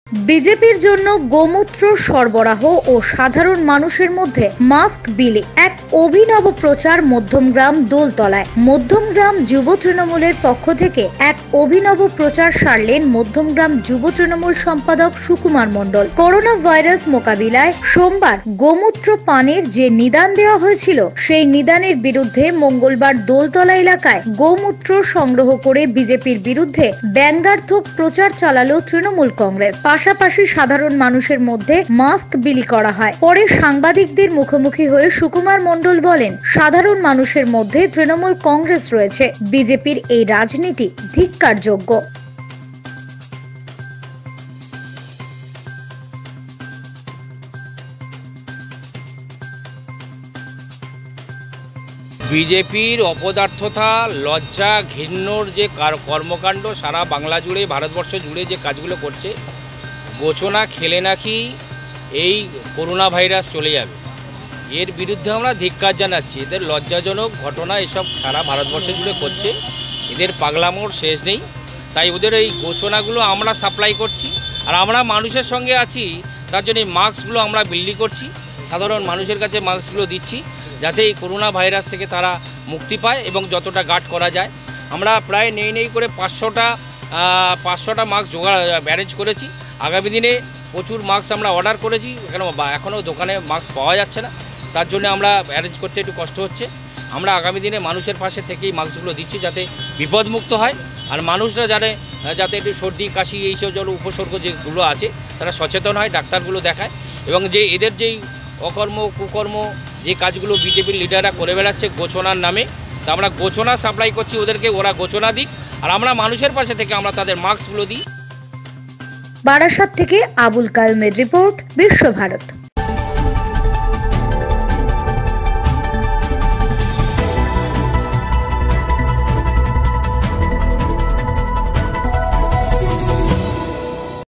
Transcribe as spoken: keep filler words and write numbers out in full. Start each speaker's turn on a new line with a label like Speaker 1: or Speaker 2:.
Speaker 1: বিজেপির জন্য গোমূত্র সরবরাহ ও সাধারণ মানুষের মধ্যে মাস্ক বিলি এক অভিনব প্রচার মধ্যমগ্রাম দোলতলায়। মধ্যমগ্রাম যুব তৃণমূলের পক্ষ থেকে এক অভিনব প্রচার সারলেন মধ্যমগ্রাম যুব তৃণমূল সম্পাদক সুকুমার মণ্ডল। করোনা ভাইরাস মোকাবিলায় সোমবার গোমূত্র পানের যে নিদান দেওয়া হয়েছিল, সেই নিদানের বিরুদ্ধে মঙ্গলবার দোলতলা এলাকায় গোমূত্র সংগ্রহ করে বিজেপির বিরুদ্ধে ব্যঙ্গাত্মক প্রচার চালালো তৃণমূল কংগ্রেস। পাশাপাশি সাধারণ মানুষের মধ্যে মাস্ক বিলি করা হয়। পরে সাংবাদিকদের মুখোমুখি হয়ে সুকুমার মণ্ডল বলেন, সাধারণ মানুষের মধ্যে তৃণমূল কংগ্রেস রয়েছে। বিজেপির এই রাজনীতি ধিক্কারযোগ্য।
Speaker 2: বিজেপির অপদার্থতা, লজ্জা, ঘৃণ্যর যে কর্মকাণ্ড সারা বাংলা জুড়ে, ভারতবর্ষ জুড়ে যে কাজগুলো করছে, গোচনা খেলে নাকি এই করোনা ভাইরাস চলে যাবে, এর বিরুদ্ধে আমরা ধিক্কার জানাচ্ছি। এদের লজ্জাজনক ঘটনা এসব সারা ভারতবর্ষ জুড়ে করছে, এদের পাগলামোর শেষ নেই। তাই ওদের এই গোচনাগুলো আমরা সাপ্লাই করছি, আর আমরা মানুষের সঙ্গে আছি, তার জন্য এই মাস্কগুলো আমরা বিলি করছি, সাধারণ মানুষের কাছে মাস্কগুলো দিচ্ছি, যাতে এই করোনা ভাইরাস থেকে তারা মুক্তি পায় এবং যতটা গার্ড করা যায়। আমরা প্রায় নেই নেই করে পাঁচশোটা পাঁচশোটা মাস্ক জোগাড় অ্যারেঞ্জ করেছি। আগামী দিনে প্রচুর মাস্ক আমরা অর্ডার করেছি, কেন এখনও দোকানে মাস্ক পাওয়া যাচ্ছে না, তার জন্য আমরা অ্যারেঞ্জ করতে একটু কষ্ট হচ্ছে। আমরা আগামী দিনে মানুষের পাশে থেকেই মাস্কগুলো দিচ্ছি, যাতে বিপদমুক্ত হয়, আর মানুষরা জানে যাতে একটু সর্দি কাশি এইসব জল উপসর্গ যেগুলো আছে তারা সচেতন হয়, ডাক্তারগুলো দেখায়, এবং যে এদের যেই অকর্ম কুকর্ম যে কাজগুলো বিজেপির লিডাররা করে বেড়াচ্ছে গোচনার নামে, তা আমরা গোচনা সাপ্লাই করছি ওদেরকে, ওরা গোচনা দিক, আর আমরা মানুষের পাশে থেকে আমরা তাদের মাস্কগুলো দিই।
Speaker 1: বারাসাত থেকে আবুল কায়ুমের রিপোর্ট, বিশ্বভারত।